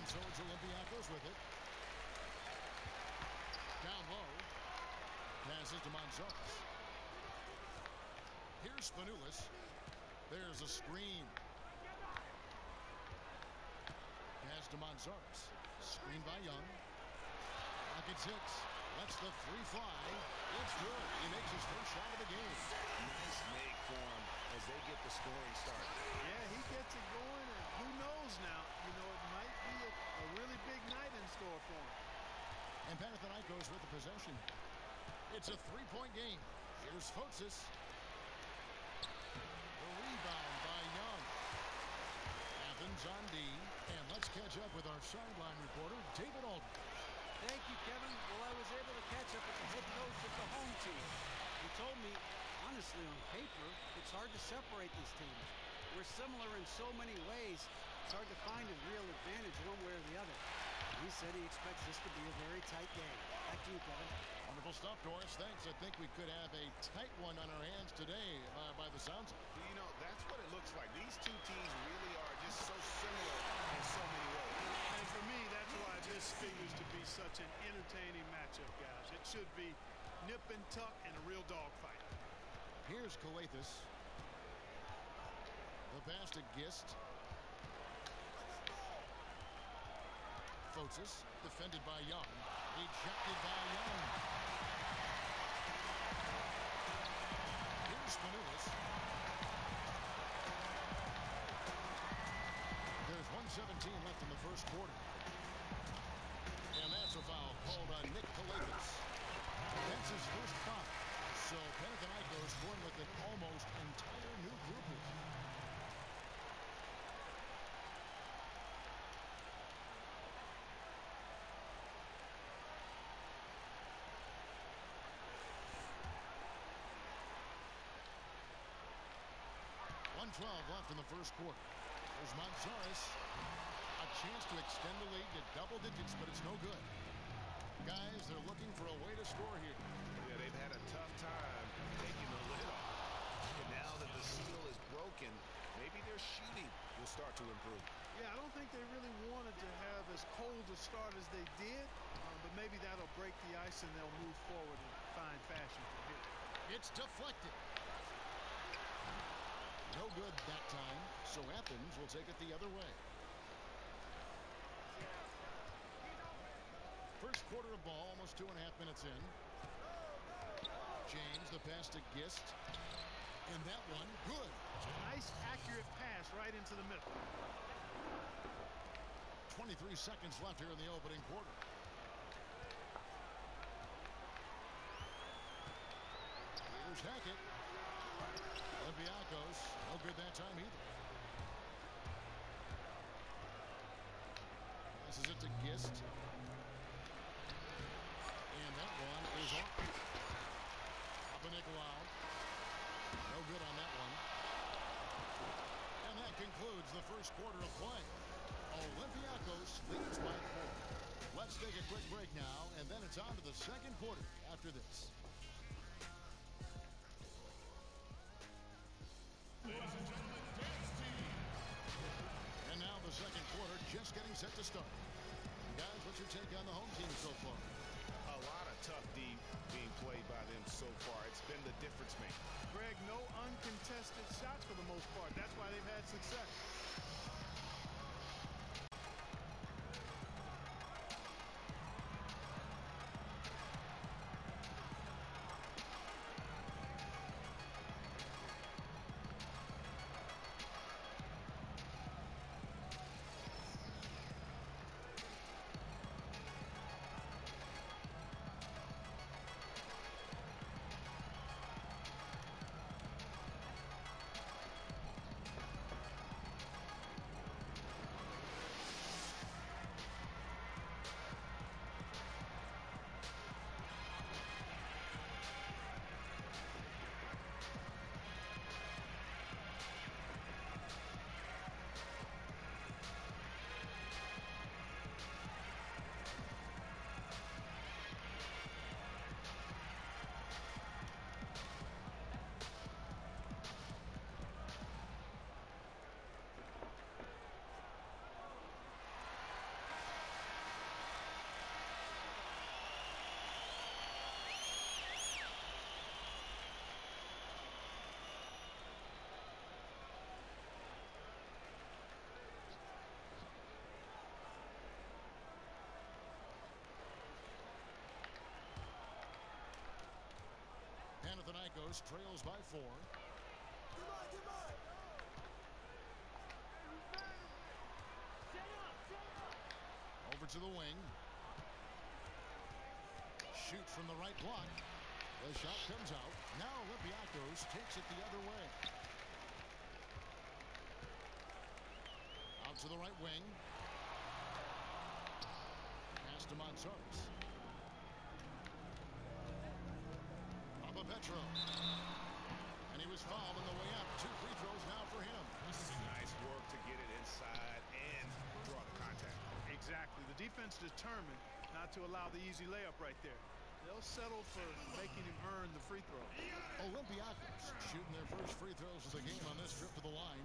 so it's Olympiacos with it. Down low. Passes to Manzares. Here's Spanoulis. There's a screen. Pass to Manzares. Screen by Young. Rockets hits. Lets the three fly. It's good. He makes his first shot of the game. Nice make for him as they get the scoring started. Yeah, he gets it going, and who knows now? You know, it might be a really big night in store for him. And Panathinaikos with the possession. It's a three-point game. Here's Fotis. The rebound by Young. Athens on D. And let's catch up with our sideline reporter, David Aldridge. Thank you, Kevin. Well, I was able to catch up with the head coach of the home team. He told me, honestly, on paper, it's hard to separate these teams. We're similar in so many ways, it's hard to find a real advantage one way or the other. He said he expects this to be a very tight game. Back to you, Kevin. Wonderful stuff, Doris. Thanks. I think we could have a tight one on our hands today by the sounds of it. You know, that's what it looks like. These two teams really are just so similar in so many ways. And for me, that's why this figures to be such an entertaining matchup, guys. It should be nip and tuck and a real dogfight. Here's Calathes. The pass to Gist. Fotis, defended by Young. Ejected by Young. Here's Spanoulis. There's 1:17 left in the first quarter. And that's a foul called on Nick Calathes. That's his first foul. So Panathinaikos going with an almost entire new group here. .12 left in the first quarter. There's Manzares. A chance to extend the lead to double digits, but it's no good. Guys, they're looking for a way to score here. Yeah, they've had a tough time taking the lid off. And now that the seal is broken, maybe their shooting will start to improve. Yeah, I don't think they really wanted to have as cold a start as they did, but maybe that'll break the ice and they'll move forward in fine fashion from here. It's deflected. No good that time, so Athens will take it the other way. First quarter of ball, almost 2.5 minutes in. James, the pass to Gist. And that one, good. Nice, accurate pass right into the middle. 23 seconds left here in the opening quarter. Here's Hackett. Olympiacos, no good that time either. Passes it to Gist. And that one is off. Papanikolaou. No good on that one. And that concludes the first quarter of play. Olympiacos leads by 4. Let's take a quick break now, and then it's on to the second quarter after this. Ladies and gentlemen, dance team. And now the second quarter just getting set to start. Guys, what's your take on the home team so far? A lot of tough D being played by them so far. It's been the difference maker. Greg, no uncontested shots for the most part. That's why they've had success. Olympiacos trails by 4. Over to the wing. Shoot from the right block. The shot comes out. Now Olympiacos takes it the other way. Out to the right wing. Pass to Montsaris. Papa Petro. And he was fouled on the way up. 2 free throws now for him. Nice work to get it inside and draw the contact. Exactly. The defense determined not to allow the easy layup right there. They'll settle for making him earn the free throw. Olympiacos shooting their first free throws of the game on this trip to the line.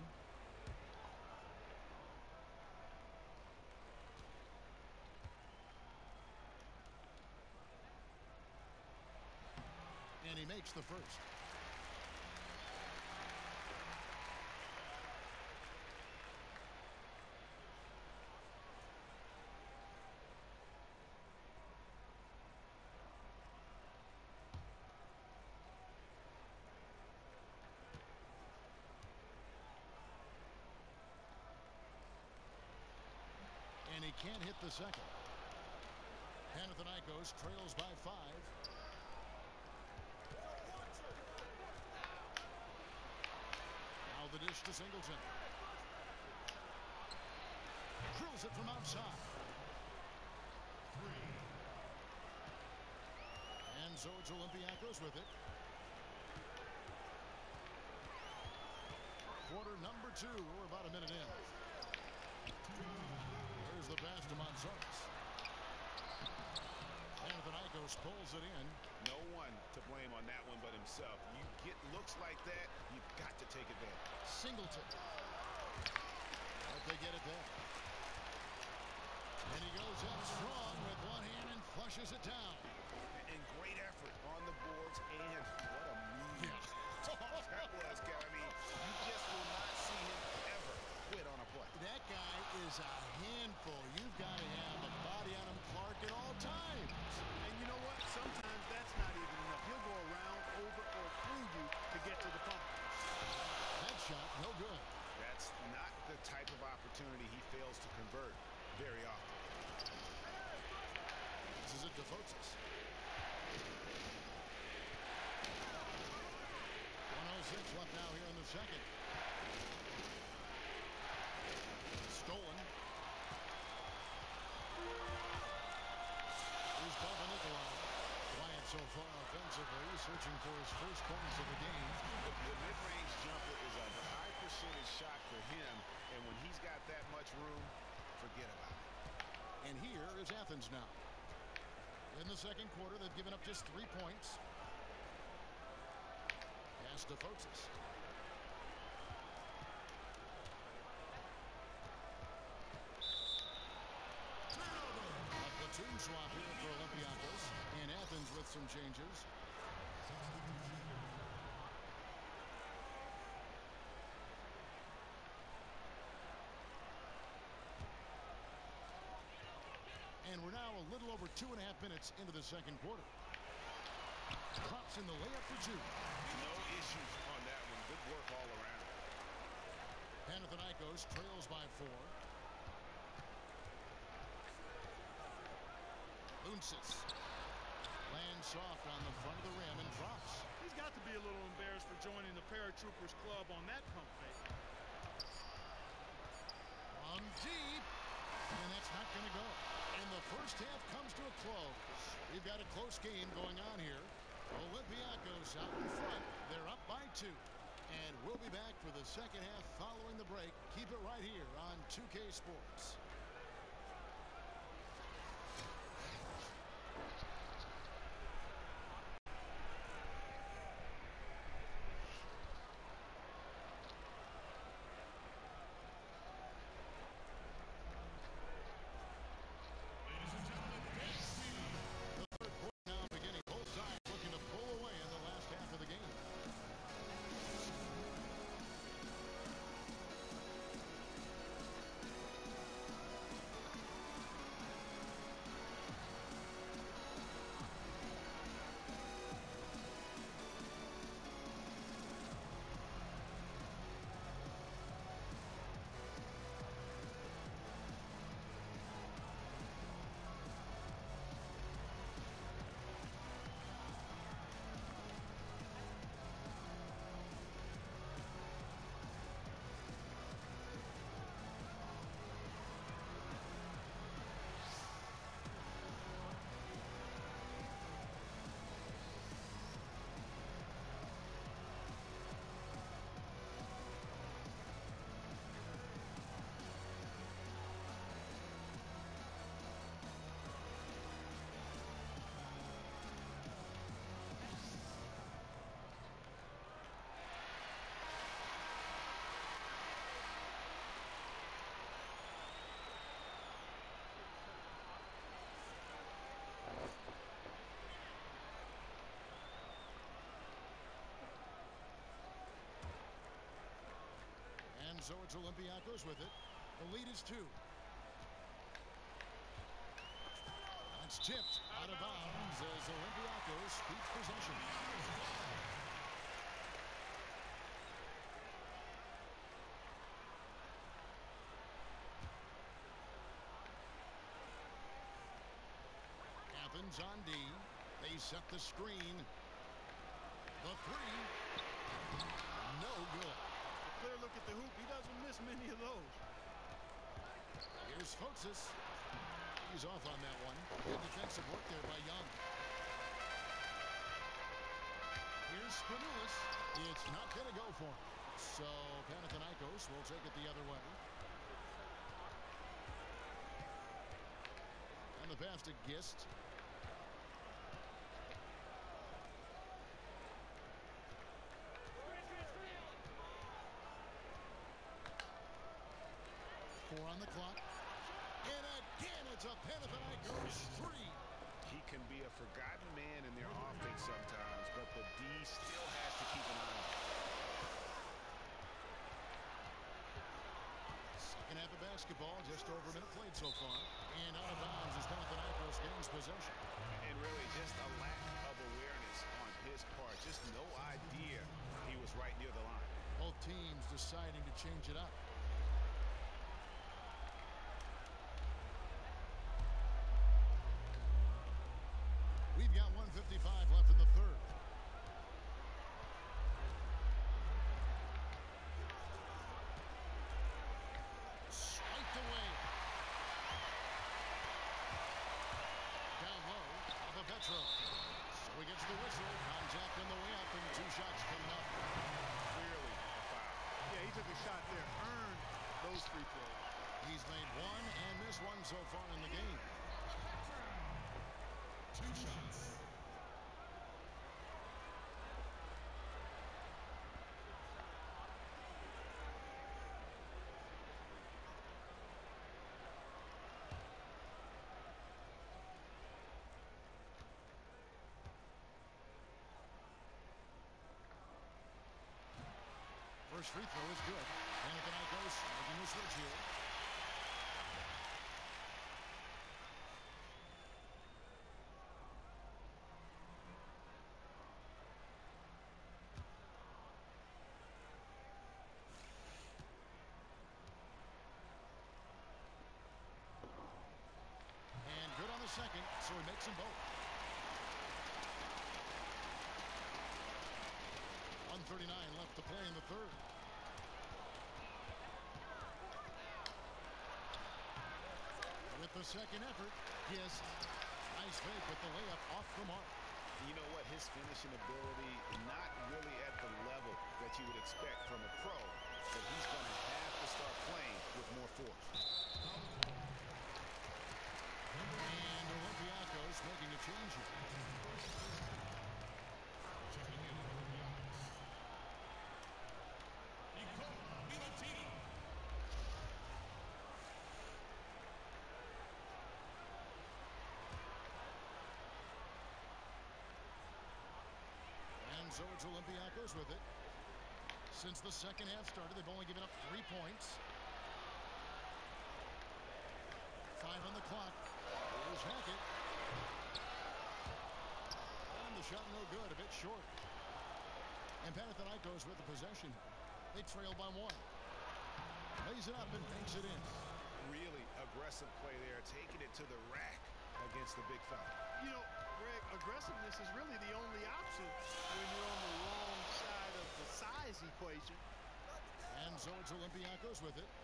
And he makes the first. And he can't hit the second. Panathinaikos trails by 5. Now the dish to Singleton. Drills it from outside. 3. And so it's Olympiacos with it. Quarter number 2. We're about a minute in. Here's the pass to Montsaris. Panathinaikos pulls it in. No one to blame on that one but himself. You get looks like that, you've got to take advantage. Singleton. But they get it there. And he goes up strong with one hand and flushes it down. And great effort on the boards, and what a move. That was, I mean, you just will not see him ever quit on a play. That guy is a handful. You've got to have a body on him, Clark, at all times. And you know what? Sometimes that's not even enough. He'll go around, over, or through you to get to the pump. That shot, no good. That's not the type of opportunity he fails to convert very often. This is it to Fotis. 1:06 left now here in the second. Stolen. Here's Papa Nikolai. Quiet so far offensively, searching for his first points of the game. The mid-range jumper is a high percentage shot for him, and when he's got that much room, forget about it. And here is Athens now. In the second quarter, they've given up just 3 points. Pass to Fotis. A platoon swap here for Olympiacos. And Athens with some changes. And we're now a little over 2.5 minutes into the second quarter. Drops in the layup for 2. No issues on that one. Good work all around. Panathinaikos trails by 4. Luncic lands soft on the front of the rim and drops. He's got to be a little embarrassed for joining the Paratroopers Club on that pump fake. From deep. And that's not going to go. And the first half comes to a close. We've got a close game going on here. Olympiacos out in front. They're up by 2. And we'll be back for the second half following the break. Keep it right here on 2K Sports. so it's Olympiacos with it. The lead is 2. That's tipped out of bounds as Olympiacos keeps possession. Athens on D. They set the screen. The 3. No good. A clear look at the hoop. He doesn't miss many of those. Here's Foxes. He's off on that one. Good defensive work there by Young. Here's Spanoulis. It's not going to go for him. So Panathinaikos will take it the other way. And the pass to Gist. On the clock. And again, it's a Panathinaikos 3. He can be a forgotten man in their offense sometimes, but the D still has to keep an eye on him. Second half of basketball, just over a minute played so far. And out of bounds as Panathinaikos gains possession. And really just a lack of awareness on his part. Just no idea he was right near the line. Both teams deciding to change it up. We've got 1:55 left in the third. Swiped away. Down low, Petro. So he gets the whistle. Contact on the way up, and 2 shots coming up. Clearly a foul. Yeah, he took a shot there. Earned those free throws. He's made 1 and missed 1 so far in the game. 2 shots. First free throw is good. Panathinaikos making the switch here. And good on the second, so he makes them both. 1:39 left to play in the third. With the second effort, yes, nice fake with the layup off the mark. You know what? His finishing ability, not really at the level that you would expect from a pro, but he's going to have to start playing with more force. And Olympiacos making a change here. Checking in for the Giants. Nicola Milutinov. And so it's Olympiacos with it. Since the second half started, they've only given up 3 points. 5 on the clock. Here's Hackett. And the shot no good, a bit short. And Panathinaikos with the possession. They trail by 1. Lays it up and banks it in. Really aggressive play there, taking it to the rack against the big fella. You know, Greg, aggressiveness is really the only option when you're on the wrong side of the size equation. And so it's Olympiacos with it.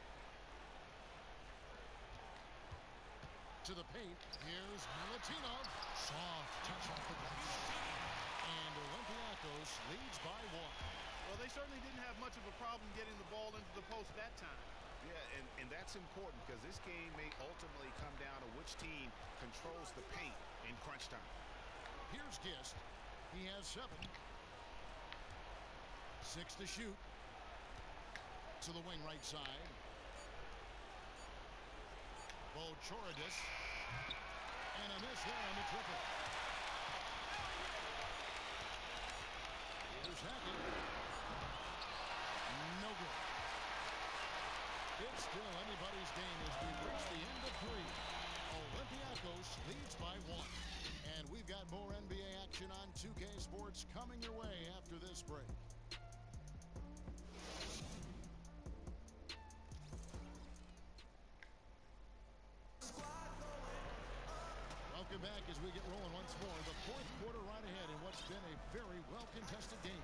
To the paint. Here's Milutinov. Soft touch off the glass. And Olympiacos leads by 1. Well, they certainly didn't have much of a problem getting the ball into the post that time. Yeah, and that's important because this game may ultimately come down to which team controls the paint in crunch time. Here's Gist. He has 7. 6 to shoot. To the wing right side. Bo Choridis. And a miss there on the triple. Here's Hackett. No good. It's still anybody's game as we reach the end of 3. Olympiacos leads by 1. And we've got more NBA action on 2K Sports coming your way after this break. Welcome back as we get rolling once more. The fourth quarter right ahead in what's been a very well-contested game.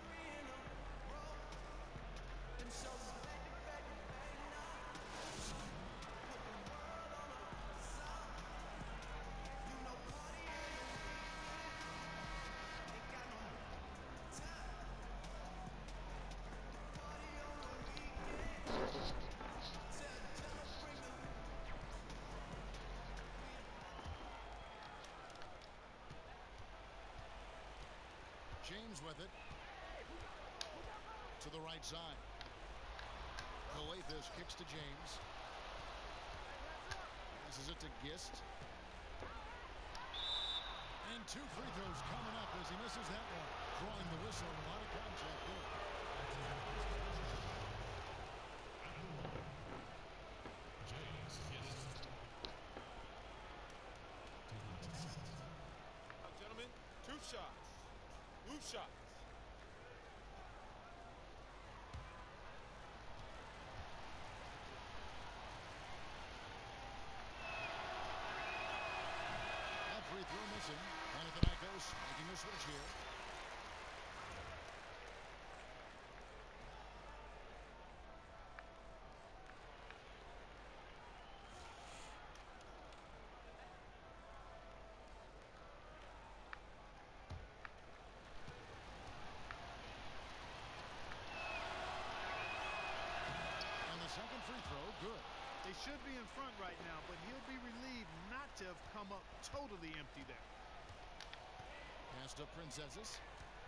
James with it to the right side. Calathes kicks to James. Passes it to Gist. And 2 free throws coming up as he misses that one. Drawing the whistle, a lot of contact there. Gentlemen, 2 shots. 2 shots. That free throw missing. Panathinaikos making a switch here. Second free throw, good. They should be in front right now, but he'll be relieved not to have come up totally empty there. Passed up Princesses.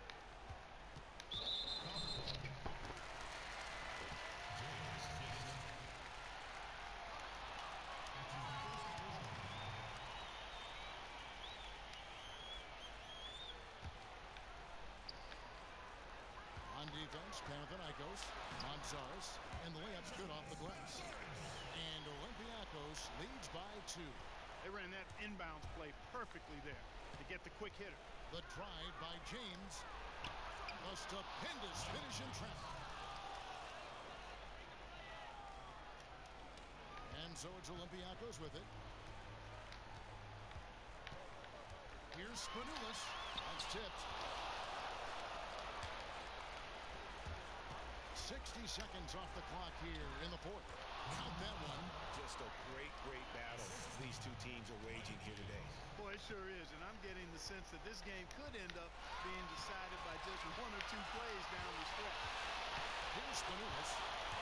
On defense, Panathinaikos, Montzaris, and the layup's good off the glass. And Olympiacos leads by 2. They ran that inbounds play perfectly there to get the quick hitter. The drive by James. A stupendous finish in traffic. And so it's Olympiacos with it. Here's Spanoulis. That's tipped. 60 seconds off the clock here in the fourth. Count that one. Just a great battle these 2 teams are waging here today. Boy, it sure is, and I'm getting the sense that this game could end up being decided by just 1 or 2 plays down the stretch. Here's Spanoulis.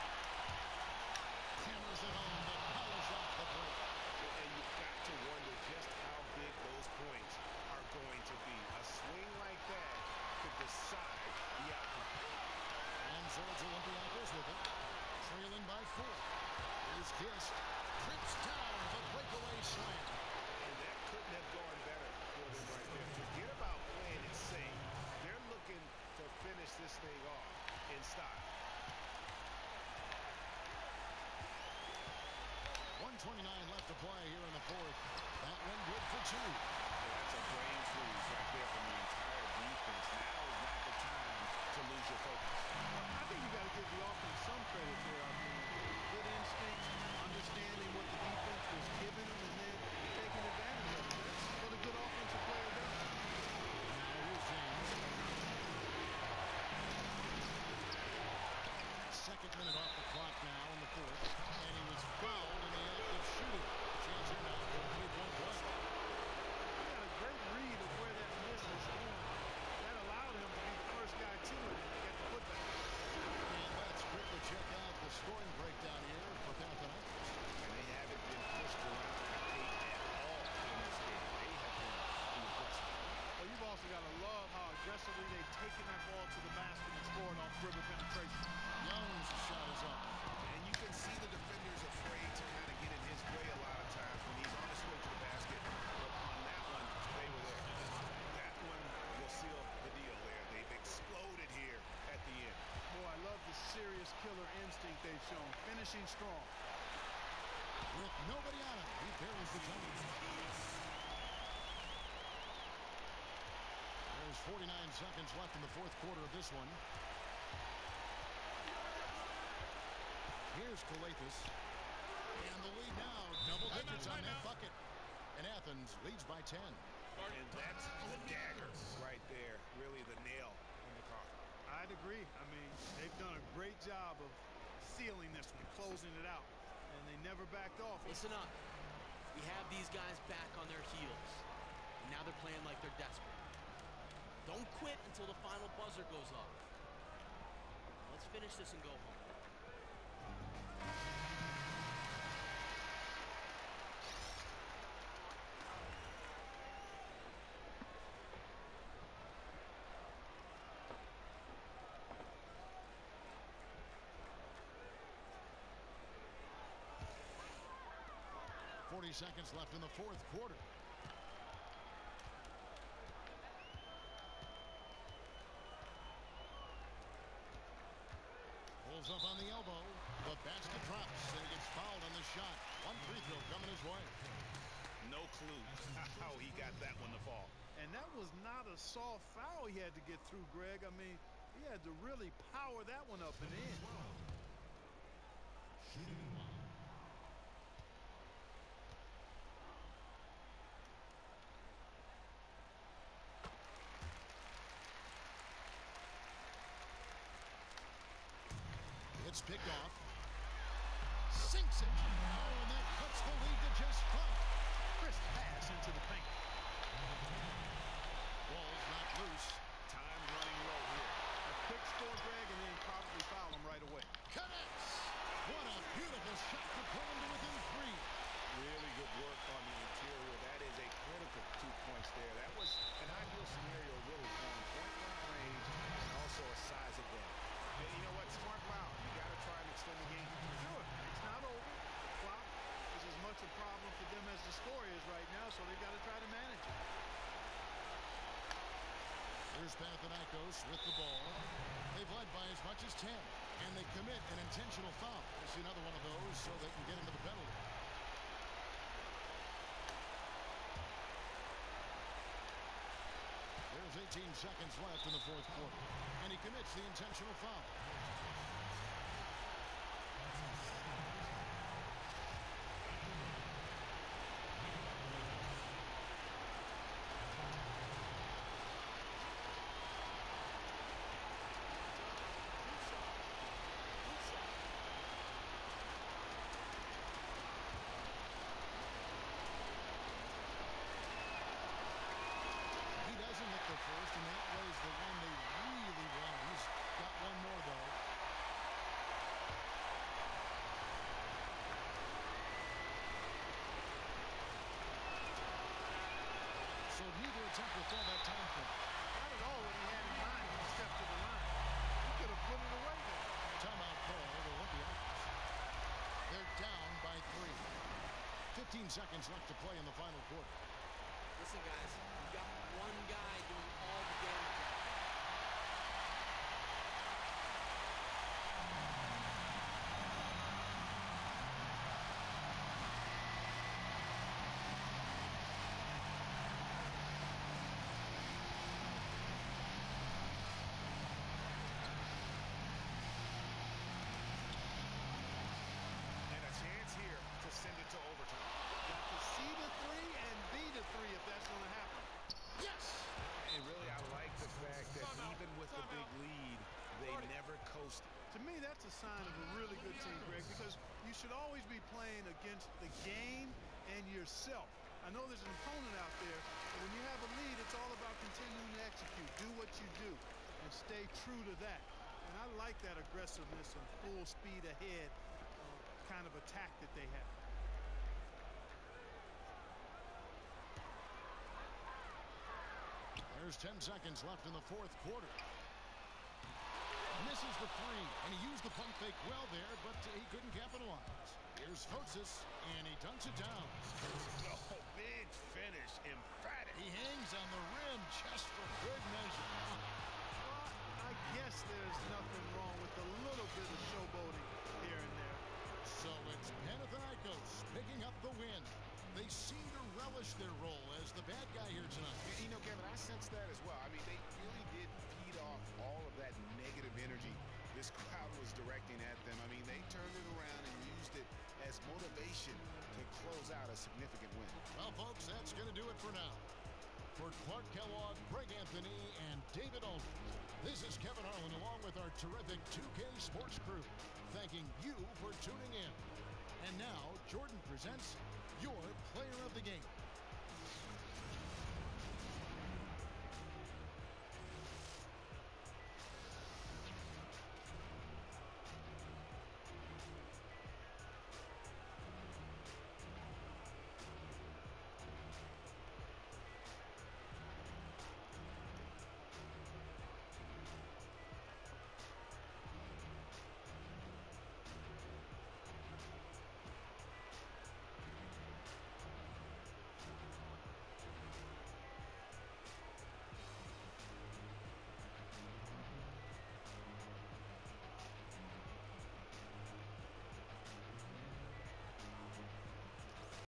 Hammers it home to polish off the break. And you've got to wonder just how big those points are going to be. A swing like that could decide the outcome. And so it's Olympiacos with it. Trailing by 4. Here's Gist. Trips down the breakaway slam. And that couldn't have gone better for them right there. Forget about playing it safe. They're looking to finish this thing off in style. 1:29 left to play here in the fourth. That one good for 2. That's a brain freeze right there from the entire defense. Now is not the time to lose your focus. I think you got to give the offense some credit there. I mean, good instincts, understanding what the defense was giving them, and then taking advantage of it. That's what a good offensive player does. Now here's James. Second minute off the clock now in the fourth. And he was fouled in the act of shooting. Chance here now for a 3-point play. He had a great read of where that miss was going. That allowed him to be the first guy to it and get the putback. And let's quickly check out the scoring breakdown here for Panathinaikos. And they haven't been pushed around the paint at all in this game. They have been impressive. Well, you've also got to love how aggressively they've taken that ball to the basket and scored off dribble penetration. Young's shot is up. And you can see the defenders afraid to kind of get in his way a lot of times when he's on his way to the basket. But on that one, they were there. That one will seal the deal there. They've exploded here at the end. Boy, I love the serious killer instinct they've shown, finishing strong. with nobody on him. He barely gets on it. There's 49 seconds left in the fourth quarter of this one. Here's Calathes. And the lead now, double digits on that bucket. And Athens leads by 10. And that's the dagger right there. Really the nail in the coffin. I'd agree. I mean, they've done a great job of sealing this one, closing it out. And they never backed off. Listen up. We have these guys back on their heels. And now they're playing like they're desperate. Don't quit until the final buzzer goes off. Let's finish this and go home. 40 seconds left in the fourth quarter. Pulls up on the elbow. The basket drops, and he gets fouled on the shot. One free throw coming his way. No clue how he got that one to fall. And that was not a soft foul he had to get through, Greg. I mean, he had to really power that one up and in. It's picked off. Sinks it. Oh, and that cuts the lead to just 5. Crisp pass into the paint. Ball's not loose. Time running low here. A quick score, Greg, and then probably foul him right away. Connects. What a beautiful shot to pull him to within 3. Really good work on the interior. That is a critical 2 points there. That was an ideal scenario, really, on point-blank range and also a size advantage. And you know what? Smart foul. You got to try and extend the game. Sure, it's not over. The clock is as much a problem for them as the score is right now, so they've got to try to manage it. Here's Panathinaikos with the ball. They've led by as much as 10, and they commit an intentional foul. We'll see another one of those so they can get into the penalty. There's 18 seconds left in the fourth quarter, and he commits the intentional foul. First, and that was the one they really wanted. He's got one more, though. So neither attempt will fill that time frame. Not at all what he had in mind when he stepped to the line. He could have put it away there. Timeout call over Olympiacos. They're down by 3. 15 seconds left to play in the final quarter. Listen, guys, we've got one guy doing all the damage. And a chance here to send it to overtime. Got to see the 3 and be the 3 if that's going to happen. Yes! And really, I like the fact that even with the big lead, they never coasted. To me, that's a sign of a really good team, Greg, because you should always be playing against the game and yourself. I know there's an opponent out there, but when you have a lead, it's all about continuing to execute. Do what you do and stay true to that. And I like that aggressiveness and full speed ahead kind of attack that they have. There's 10 seconds left in the fourth quarter. Misses the 3, and he used the pump fake well there, but he couldn't capitalize. Here's Fotis, and he dunks it down. Oh, big finish, emphatic. He hangs on the rim just for good measure. Well, I guess there's nothing wrong with a little bit of showboating here and there. So it's Panathinaikos picking sensed that as well. I mean, they really did feed off all of that negative energy this crowd was directing at them. I mean, they turned it around and used it as motivation to close out a significant win. Well, folks, that's going to do it for now. For Clark Kellogg, Greg Anthony, and David Aldridge, this is Kevin Harlan along with our terrific 2K Sports crew, thanking you for tuning in. And now, Jordan presents your player of the game.